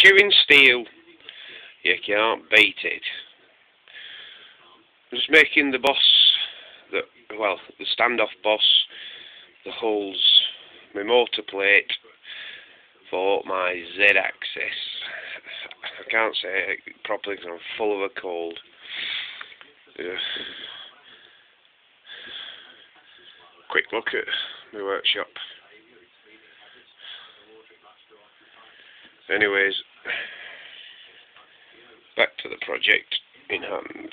chewing steel. You can't beat it. I'm just making the boss, the standoff boss, the hulls, my motor plate for my Z-axis. I can't say it properly because I'm full of a cold. Quick look at my workshop. Anyways, back to the project in hand.